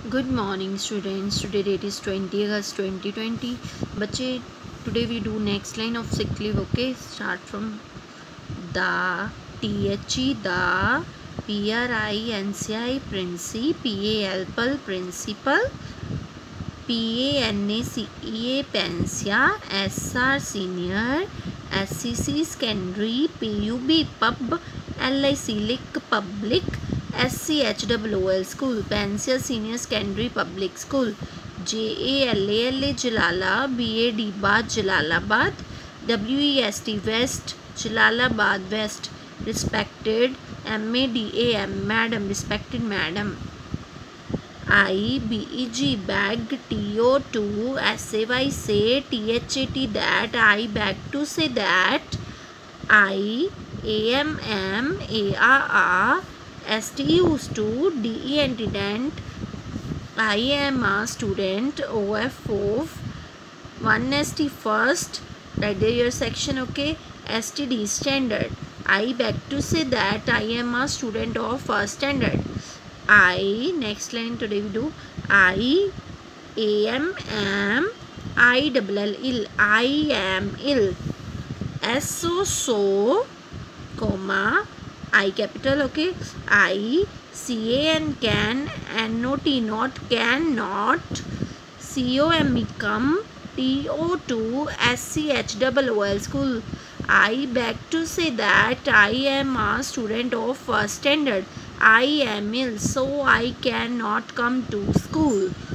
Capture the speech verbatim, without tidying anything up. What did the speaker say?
Good morning students. Today date is twenty August twenty twenty. बच्चे today we do next line of sick leave. Okay, start from the the the p r i n c i princi p a l pal principal p a n a c e a pensia s r senior s c c secondary p u b pub l i c lic public S C H O O L School, Pensia Senior Secondary Public School, J A L A L A Jalala, B A D Bad Jalalabad, W E S T West Jalalabad West, respected M A D A M Madam, respected Madam. I B E G bag T O two S A Y say T H A T that I beg to say that I A M M A R R S T used to D E antecedent I am a student O F O one S T first, write there your section. Okay, S T D standard. I beg to say that I am a student of first standard. I next line today we do I A M M I L L ill I am ill. S so so comma I capital. Okay, I C A N can N O T not cannot C O M E come T O two S C H O O L school. I beg to say that I am a student of first standard. I am ill, so I cannot come to school.